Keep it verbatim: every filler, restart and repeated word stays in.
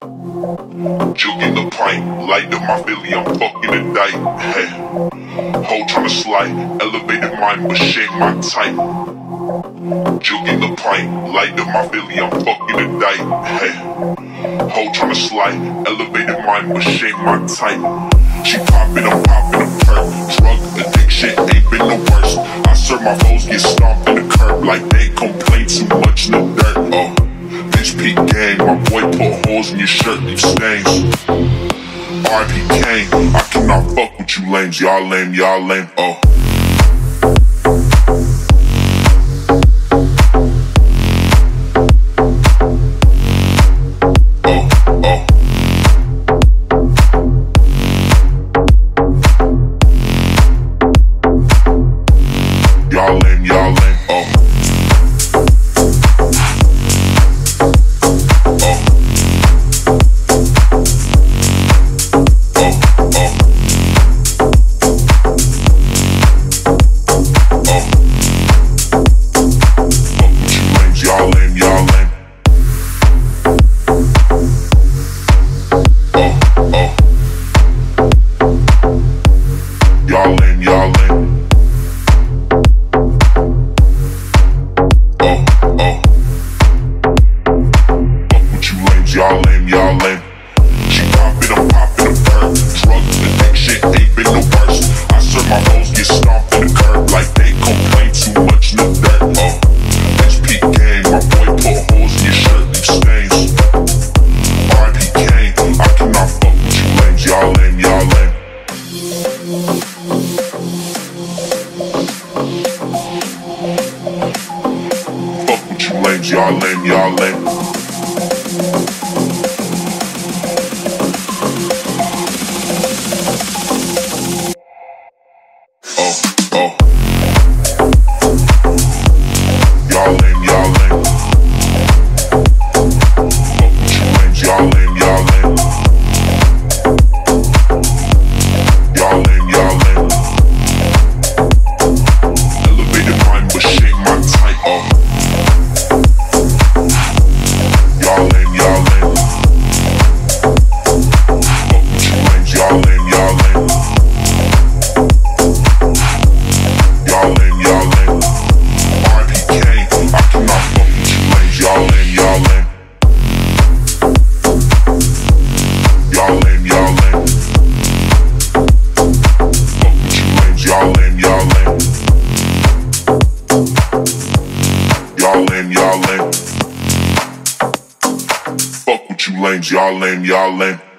Jugging the pint, light up my Billy, I'm fucking a dyke. Hey, hoe tryna slide, elevated mind, but shake my type. Jugging the pint, light up my Billy, I'm fucking a dyke. Hey, hoe tryna slide, elevated mind, but shake my type. She poppin', I'm poppin' a perk. Drug addiction ain't been the worst. I serve my foes, get stomped in the curb like they complain too much in the dirt. Oh, bitch P gang, my boy put holes in your shirt, leave stains. R I P Kane, I cannot fuck with you lames, y'all lame, y'all lame. Oh. Y'all lame, y'all lame, oh. Oh. Oh, oh. Oh. Fuck with you lames, y'all lame, y'all lame. Oh, oh. Y'all lame, y'all lame. Y'all lame, y'all lame. She poppin', I'm poppin' a perk. Drug addiction ain't been the worst. I serve my hoes, get stomped in the curb like they complain too much in the dirt. Oh, H P gang, my boy put holes in your shirt, leave stains. R I P Kane, I cannot fuck with you lames. Y'all lame, y'all lame. Fuck with you lames, y'all lame, y'all lame. Oh, oh. Y'all lame, y'all lame. Fuck with you lames, y'all lame, y'all lame. Y'all lame, y'all lame. Elevated mind, but shake my type. Oh. Y'all lame, y'all lame. Fuck with you lames, y'all lame, y'all lame. Y'all lame, y'all lame. R I P Kane, I cannot fuck with you lames. Y'all lame, y'all lame. Y'all lame, y'all lame. Fuck with you lames. Y'all lame, y'all lame. Y'all lame, y'all lame. Fuck with you lames. Y'all lame, y'all lame.